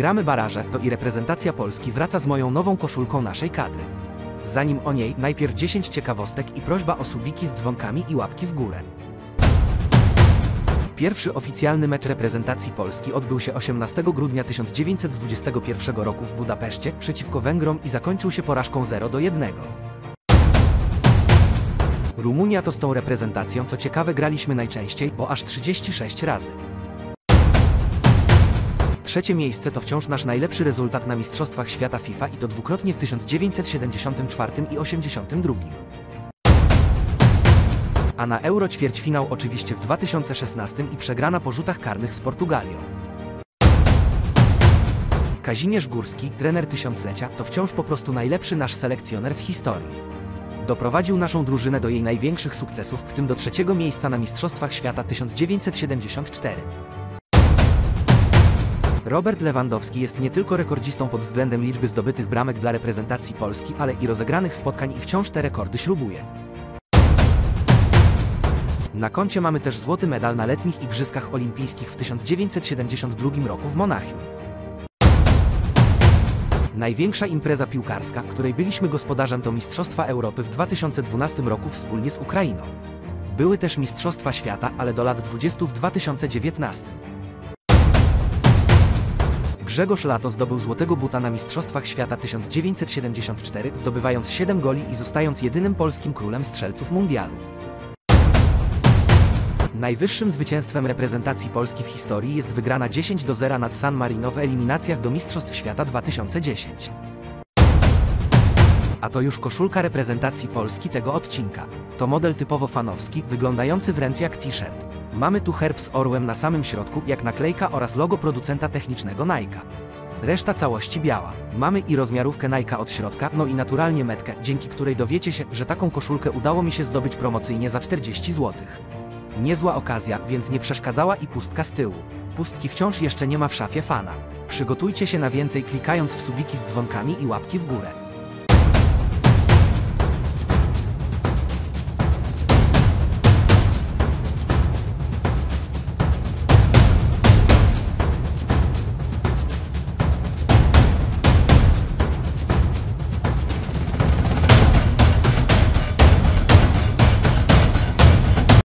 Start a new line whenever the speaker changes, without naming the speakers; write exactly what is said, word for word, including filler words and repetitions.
Gramy baraże, to i reprezentacja Polski wraca z moją nową koszulką naszej kadry. Zanim o niej, najpierw dziesięć ciekawostek i prośba o subiki z dzwonkami i łapki w górę. Pierwszy oficjalny mecz reprezentacji Polski odbył się osiemnastego grudnia tysiąc dziewięćset dwudziestego pierwszego roku w Budapeszcie przeciwko Węgrom i zakończył się porażką zero do jednego. Rumunia to z tą reprezentacją, co ciekawe, graliśmy najczęściej, bo aż trzydzieści sześć razy. Trzecie miejsce to wciąż nasz najlepszy rezultat na Mistrzostwach Świata FIFA i to dwukrotnie w tysiąc dziewięćset siedemdziesiątym czwartym i osiemdziesiątym drugim. A na Euro ćwierćfinał oczywiście w dwa tysiące szesnastym i przegrana po rzutach karnych z Portugalią. Kazimierz Górski, trener tysiąclecia, to wciąż po prostu najlepszy nasz selekcjoner w historii. Doprowadził naszą drużynę do jej największych sukcesów, w tym do trzeciego miejsca na Mistrzostwach Świata tysiąc dziewięćset siedemdziesiątym czwartym. Robert Lewandowski jest nie tylko rekordzistą pod względem liczby zdobytych bramek dla reprezentacji Polski, ale i rozegranych spotkań i wciąż te rekordy śrubuje. Na koncie mamy też złoty medal na letnich Igrzyskach Olimpijskich w tysiąc dziewięćset siedemdziesiątym drugim roku w Monachium. Największa impreza piłkarska, której byliśmy gospodarzem, to Mistrzostwa Europy w dwa tysiące dwunastym roku wspólnie z Ukrainą. Były też Mistrzostwa Świata, ale do lat dwudziestu w dwa tysiące dziewiętnastym. Grzegorz Lato zdobył złotego buta na Mistrzostwach Świata tysiąc dziewięćset siedemdziesiątym czwartym, zdobywając siedem goli i zostając jedynym polskim królem strzelców mundialu. Najwyższym zwycięstwem reprezentacji Polski w historii jest wygrana dziesięć do zera nad San Marino w eliminacjach do Mistrzostw Świata dwa tysiące dziesiątego. A to już koszulka reprezentacji Polski tego odcinka. To model typowo fanowski, wyglądający wręcz jak t-shirt. Mamy tu herb z orłem na samym środku, jak naklejka, oraz logo producenta technicznego Nike'a. Reszta całości biała. Mamy i rozmiarówkę Nike'a od środka, no i naturalnie metkę, dzięki której dowiecie się, że taką koszulkę udało mi się zdobyć promocyjnie za czterdzieści złotych. Niezła okazja, więc nie przeszkadzała i pustka z tyłu. Pustki wciąż jeszcze nie ma w szafie fana. Przygotujcie się na więcej, klikając w subiki z dzwonkami i łapki w górę.